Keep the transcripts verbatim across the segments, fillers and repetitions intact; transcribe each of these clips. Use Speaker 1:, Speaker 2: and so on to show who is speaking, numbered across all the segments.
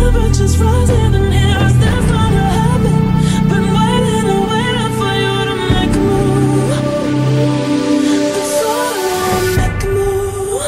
Speaker 1: temperature's rising and here is this gonna happen. Been waiting and waiting for you to make a move. That's all I want, make a move.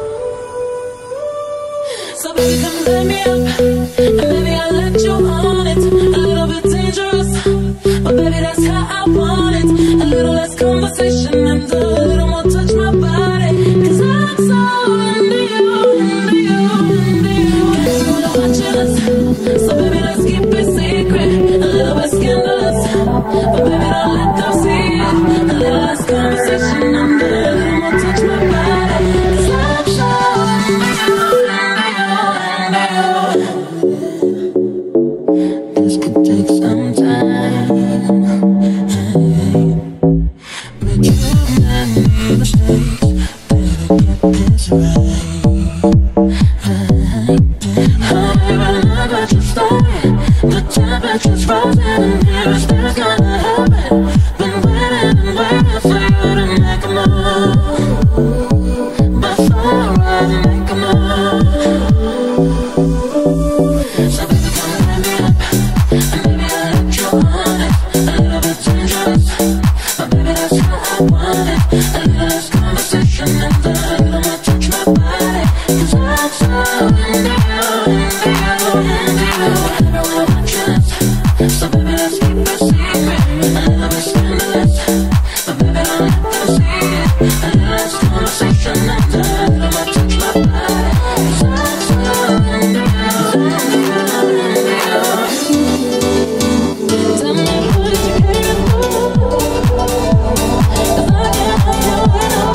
Speaker 1: So baby, come let me up, and maybe I'll let you on it. A little bit dangerous, but baby, that's how I want it. A little less conversation and a little more touch my body. Cause I'm so into you, into you, into you. Can't you wanna watch us? So baby, let's keep it secret. A little bit scandalous, but baby, don't let them see it. A little less conversation and a little more touch my body. Cause I'm so into you, into you, into you. This could take some time, but you've made mistakes. Better get this right. Oh, baby, look what you started. The temperature's rising and here is this gonna happen. Been waiting and waiting for you to make a move. Before I make a move. So baby, come let me up, and maybe I'll let you on it. A little bit dangerous, but baby, that's how I want it. A little less conversation and a little more touch my body. Cause I'm so into you, into you, into you. Everyone watches, so baby, let's keep it secret. A little bit scandalous, but baby, don't let them see it. A little less conversation and a little more touch my body. Cause I'm so into you, into you, into you. Tell me what you care for, cause I can't help you when I'm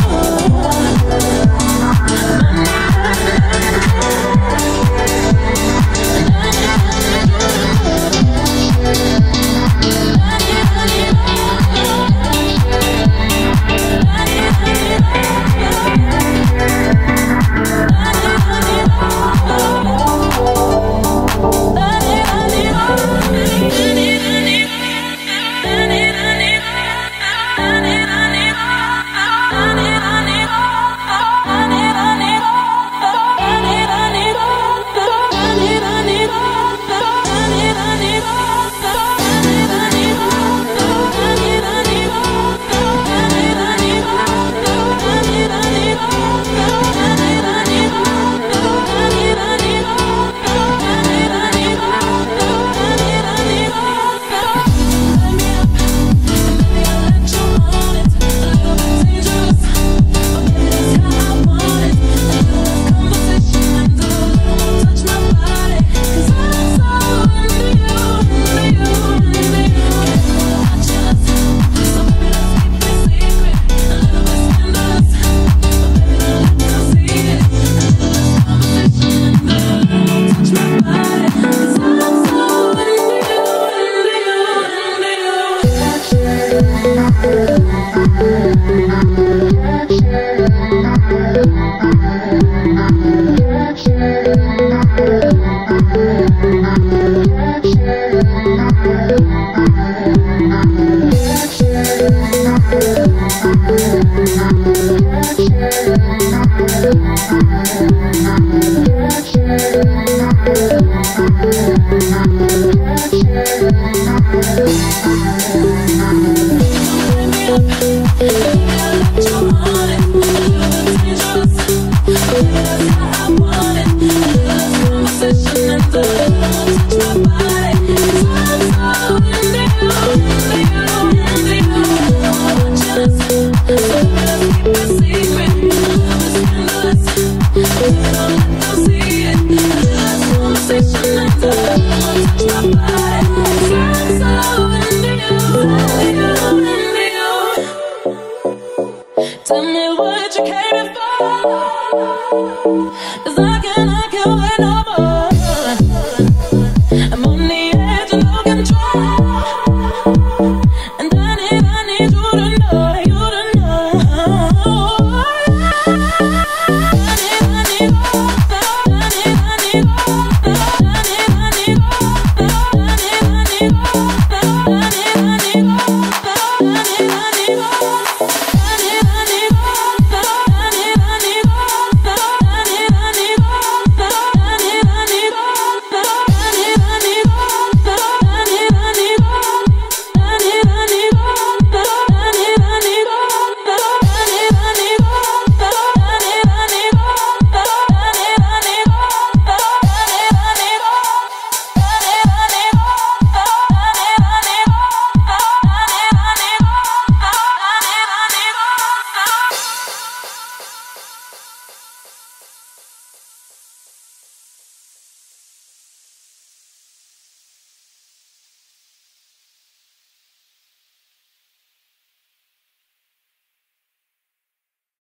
Speaker 1: tell me what you came for, cause I can't, I can't wait no more.